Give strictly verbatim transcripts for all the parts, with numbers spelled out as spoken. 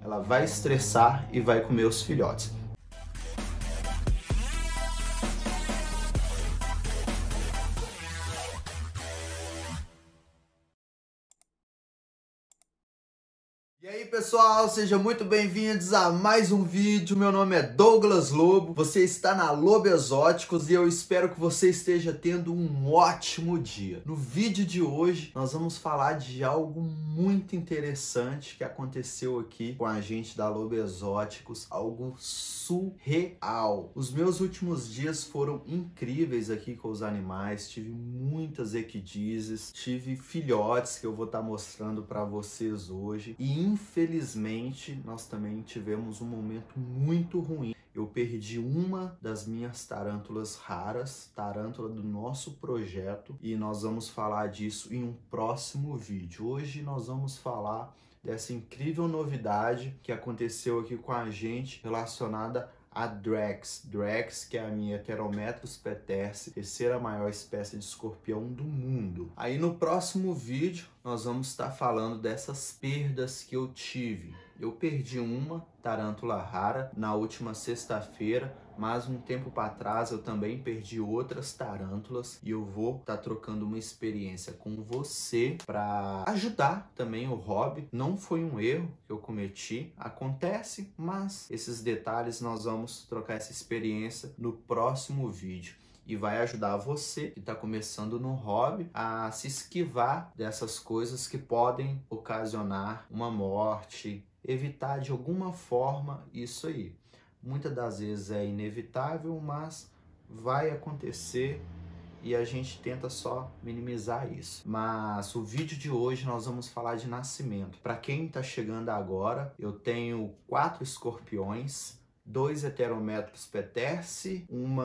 ela vai estressar e vai comer os filhotes. E aí pessoal, sejam muito bem-vindos a mais um vídeo. Meu nome é Douglas Lobo, você está na Lobo Exóticos e eu espero que você esteja tendo um ótimo dia. No vídeo de hoje nós vamos falar de algo muito interessante que aconteceu aqui com a gente da Lobo Exóticos, algo surreal. Os meus últimos dias foram incríveis aqui com os animais, tive muitas equidizes, tive filhotes que eu vou estar mostrando para vocês hoje e infelizmente, nós também tivemos um momento muito ruim. Eu perdi uma das minhas tarântulas raras, tarântula do nosso projeto, e nós vamos falar disso em um próximo vídeo. Hoje nós vamos falar dessa incrível novidade que aconteceu aqui com a gente relacionada a Drax. Drax, que é a minha Heterometrus petersi, terceira maior espécie de escorpião do mundo. Aí no próximo vídeo nós vamos estar falando dessas perdas que eu tive. Eu perdi uma tarântula rara na última sexta-feira, mas um tempo para trás eu também perdi outras tarântulas e eu vou estar trocando uma experiência com você para ajudar também o hobby. Não foi um erro que eu cometi, acontece, mas esses detalhes nós vamos trocar essa experiência no próximo vídeo. E vai ajudar você que está começando no hobby a se esquivar dessas coisas que podem ocasionar uma morte, evitar de alguma forma isso aí. Muitas das vezes é inevitável, mas vai acontecer e a gente tenta só minimizar isso. Mas o vídeo de hoje nós vamos falar de nascimento. Para quem está chegando agora, eu tenho quatro escorpiões, dois Heterometrus petersi,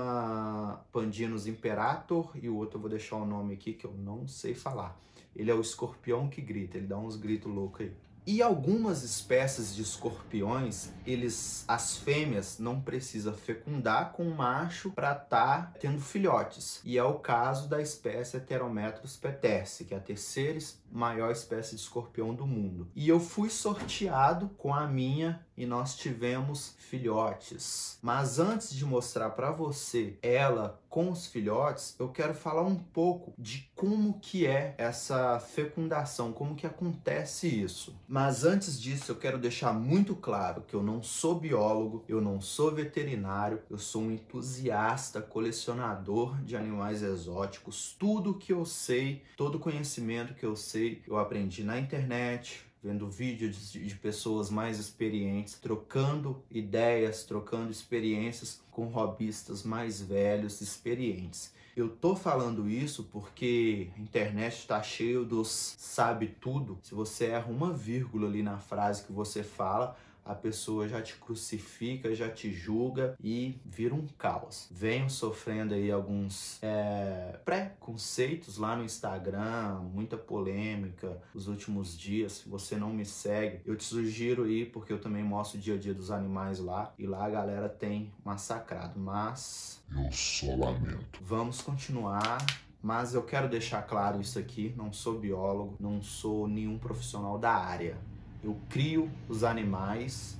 uma Pandinus imperator e o outro eu vou deixar o nome aqui que eu não sei falar. Ele é o escorpião que grita, ele dá uns gritos loucos aí. E algumas espécies de escorpiões, eles, as fêmeas não precisam fecundar com o macho para estar tá tendo filhotes. E é o caso da espécie Heterometrus petersi, que é a terceira maior espécie de escorpião do mundo. E eu fui sorteado com a minha e nós tivemos filhotes. Mas antes de mostrar para você ela com os filhotes, eu quero falar um pouco de como que é essa fecundação, como que acontece isso. Mas antes disso, eu quero deixar muito claro que eu não sou biólogo, eu não sou veterinário, eu sou um entusiasta, colecionador de animais exóticos. Tudo que eu sei, todo conhecimento que eu sei, eu aprendi na internet, vendo vídeos de, de pessoas mais experientes, trocando ideias, trocando experiências com hobbyistas mais velhos, experientes. Eu tô falando isso porque a internet está cheio dos sabe tudo. Se você erra uma vírgula ali na frase que você fala, a pessoa já te crucifica, já te julga e vira um caos. Venho sofrendo aí alguns é, preconceitos lá no Instagram, muita polêmica nos últimos dias. Se você não me segue, eu te sugiro ir, porque eu também mostro o dia a dia dos animais lá. E lá a galera tem massacrado, mas eu só lamento. Vamos continuar. Mas eu quero deixar claro isso aqui, não sou biólogo, não sou nenhum profissional da área. Eu crio os animais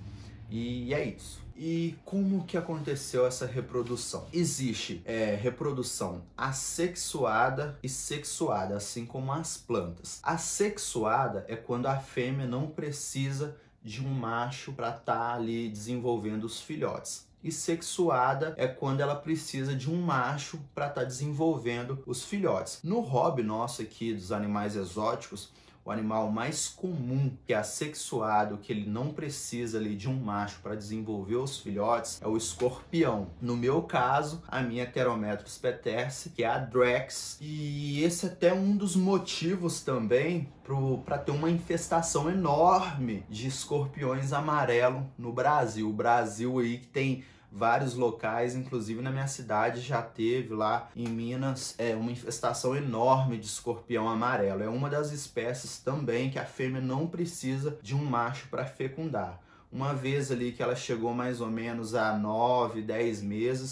e é isso. E como que aconteceu essa reprodução? Existe é, reprodução assexuada e sexuada, assim como as plantas. Assexuada é quando a fêmea não precisa de um macho para estar ali desenvolvendo os filhotes. E sexuada é quando ela precisa de um macho para estar desenvolvendo os filhotes. No hobby nosso aqui dos animais exóticos, o animal mais comum que é assexuado, que ele não precisa ali de um macho para desenvolver os filhotes, é o escorpião. No meu caso, a minha Heterometrus petersi, que é a Drax. E esse é até um dos motivos também para ter uma infestação enorme de escorpiões amarelo no Brasil. O Brasil aí que tem vários locais, inclusive na minha cidade já teve lá em Minas é, uma infestação enorme de escorpião amarelo. É uma das espécies também que a fêmea não precisa de um macho para fecundar. Uma vez ali que ela chegou mais ou menos a nove, dez meses,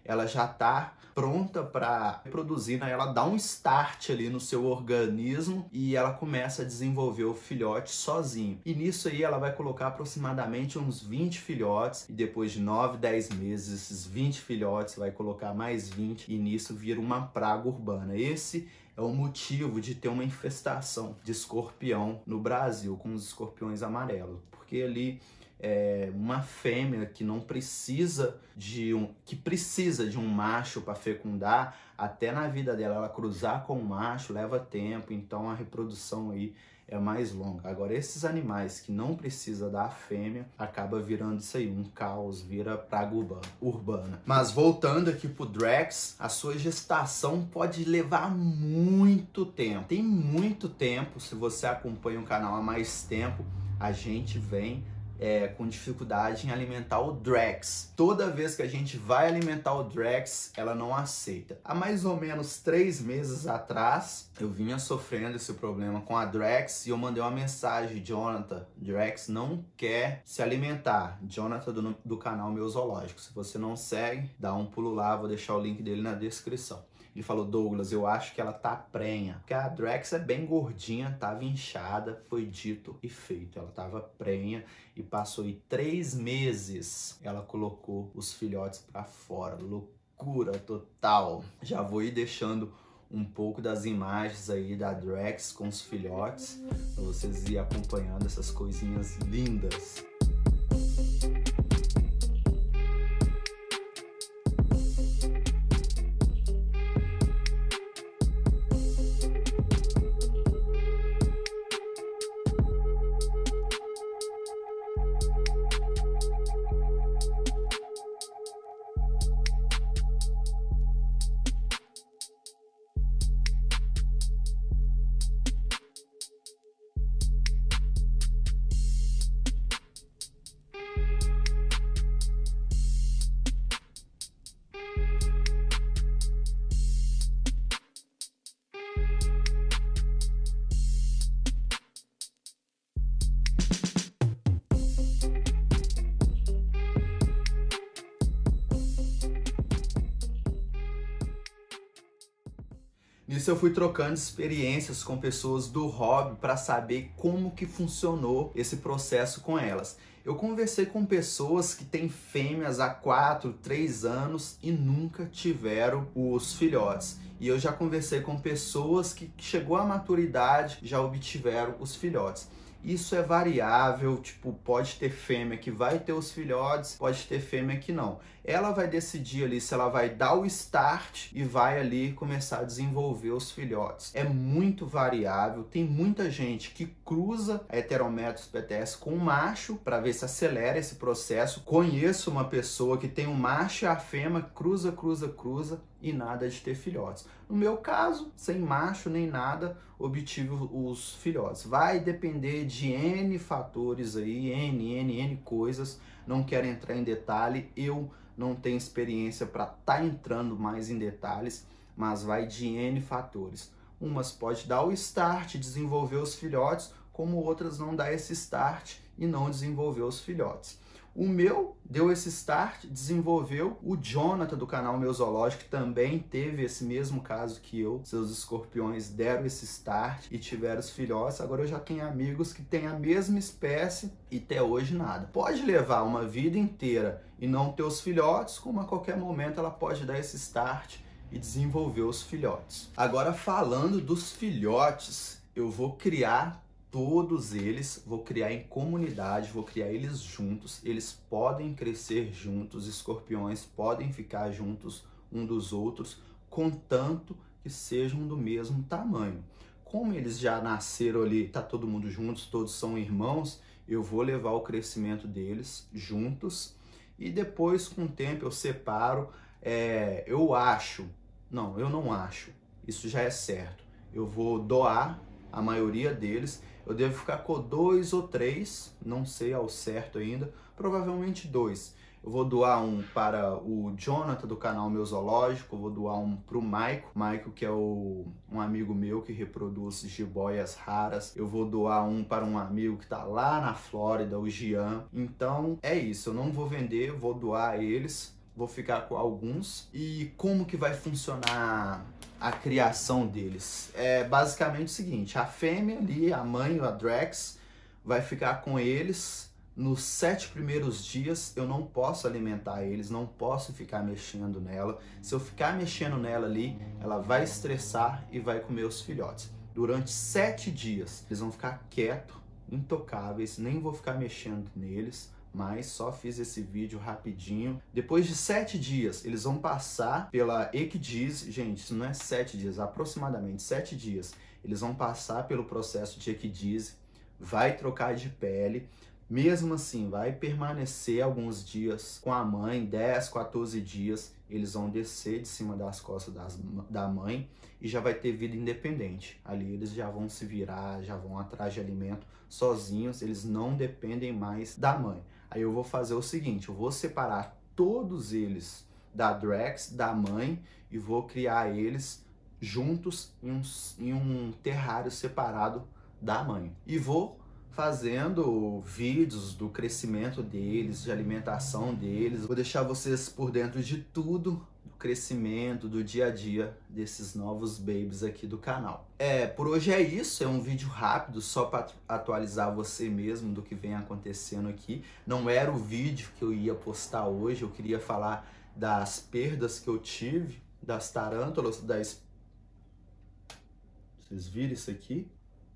ela já está pronta para reproduzir, né? Ela dá um start ali no seu organismo e ela começa a desenvolver o filhote sozinho. E nisso aí ela vai colocar aproximadamente uns vinte filhotes e depois de nove, dez meses, esses vinte filhotes vai colocar mais vinte e nisso vira uma praga urbana. Esse é o motivo de ter uma infestação de escorpião no Brasil, com os escorpiões amarelos, porque ali é uma fêmea que não precisa de um que precisa de um macho para fecundar, até na vida dela ela cruzar com o macho leva tempo, então a reprodução aí é mais longa. Agora esses animais que não precisa da fêmea acaba virando isso aí, um caos, vira praga urbana. Mas voltando aqui pro Drax, a sua gestação pode levar muito tempo. Tem muito tempo, se você acompanha o canal há mais tempo, a gente vem É, com dificuldade em alimentar o Drax. Toda vez que a gente vai alimentar o Drax, ela não aceita. Há mais ou menos três meses atrás, eu vinha sofrendo esse problema com a Drax e eu mandei uma mensagem: Jonathan, Drax não quer se alimentar. Jonathan do, do canal Meu Zoológico. Se você não segue, dá um pulo lá, vou deixar o link dele na descrição. Ele falou: Douglas, eu acho que ela tá prenha. Porque a Drax é bem gordinha, tava inchada, foi dito e feito. Ela tava prenha e passou aí três meses. Ela colocou os filhotes pra fora. Loucura total. Já vou ir deixando um pouco das imagens aí da Drax com os filhotes, pra vocês irem acompanhando essas coisinhas lindas. Nisso eu fui trocando experiências com pessoas do hobby para saber como que funcionou esse processo com elas. Eu conversei com pessoas que têm fêmeas há quatro, três anos e nunca tiveram os filhotes. E eu já conversei com pessoas que chegou à maturidade e já obtiveram os filhotes. Isso é variável, tipo, pode ter fêmea que vai ter os filhotes, pode ter fêmea que não. Ela vai decidir ali se ela vai dar o start e vai ali começar a desenvolver os filhotes. É muito variável, tem muita gente que cruza a Heterometrus P T S com o macho para ver se acelera esse processo. Conheço uma pessoa que tem um macho e a fêmea, cruza, cruza, cruza e nada de ter filhotes. No meu caso, sem macho nem nada, obtive os filhotes. Vai depender de N fatores aí, N, N, N coisas. Não quero entrar em detalhe, eu não tenho experiência para estar tá entrando mais em detalhes, mas vai de N fatores. Umas pode dar o start, desenvolver os filhotes, como outras não dá esse start e não desenvolver os filhotes. O meu deu esse start, desenvolveu. O Jonathan do canal Meu Zoológico também teve esse mesmo caso que eu. Seus escorpiões deram esse start e tiveram os filhotes. Agora eu já tenho amigos que têm a mesma espécie e até hoje nada. Pode levar uma vida inteira e não ter os filhotes, como a qualquer momento ela pode dar esse start e desenvolver os filhotes. Agora falando dos filhotes, eu vou criar todos eles, vou criar em comunidade, vou criar eles juntos, eles podem crescer juntos, escorpiões podem ficar juntos um dos outros, contanto que sejam do mesmo tamanho. Como eles já nasceram ali, tá todo mundo juntos, todos são irmãos, eu vou levar o crescimento deles juntos e depois com o tempo eu separo, é, eu acho, não, eu não acho, isso já é certo, eu vou doar a maioria deles. Eu devo ficar com dois ou três, não sei ao certo ainda, provavelmente dois. Eu vou doar um para o Jonathan do canal Meu Zoológico, eu vou doar um para o Maico, Maico que é o, um amigo meu que reproduz jiboias raras. Eu vou doar um para um amigo que está lá na Flórida, o Gian. Então é isso, eu não vou vender, vou doar eles. vou ficar com alguns. E como que vai funcionar a criação deles? É basicamente o seguinte, a fêmea ali, a mãe, a Drax, vai ficar com eles. Nos sete primeiros dias eu não posso alimentar eles, não posso ficar mexendo nela. Se eu ficar mexendo nela ali, ela vai estressar e vai comer os filhotes. Durante sete dias eles vão ficar quietos, intocáveis, nem vou ficar mexendo neles, mas só fiz esse vídeo rapidinho. Depois de sete dias eles vão passar pela ecdise. Gente, isso não é sete dias, aproximadamente sete dias. Eles vão passar pelo processo de ecdise, vai trocar de pele. Mesmo assim, vai permanecer alguns dias com a mãe, dez, quatorze dias, eles vão descer de cima das costas das, da mãe e já vai ter vida independente. Ali eles já vão se virar, já vão atrás de alimento sozinhos, eles não dependem mais da mãe. Aí eu vou fazer o seguinte, eu vou separar todos eles da Drax, da mãe, e vou criar eles juntos em um, em um terrário separado da mãe. E vou fazendo vídeos do crescimento deles, de alimentação deles. Vou deixar vocês por dentro de tudo, do crescimento, do dia a dia desses novos babies aqui do canal. É, por hoje é isso, é um vídeo rápido só para atualizar você mesmo do que vem acontecendo aqui. Não era o vídeo que eu ia postar hoje, eu queria falar das perdas que eu tive, das tarântulas, das... Vocês viram isso aqui?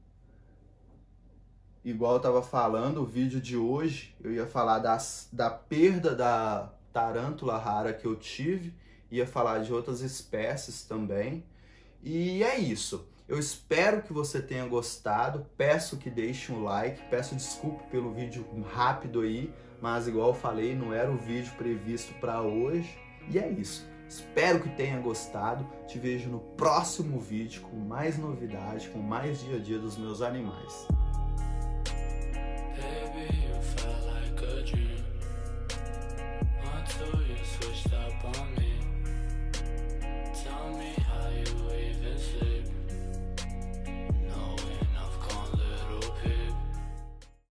Igual eu tava falando, o vídeo de hoje, eu ia falar das, da perda da tarântula rara que eu tive, ia falar de outras espécies também. E é isso. Eu espero que você tenha gostado, peço que deixe um like, peço desculpa pelo vídeo rápido aí, mas igual eu falei, não era o vídeo previsto para hoje. E é isso. Espero que tenha gostado, te vejo no próximo vídeo com mais novidade, com mais dia a dia dos meus animais.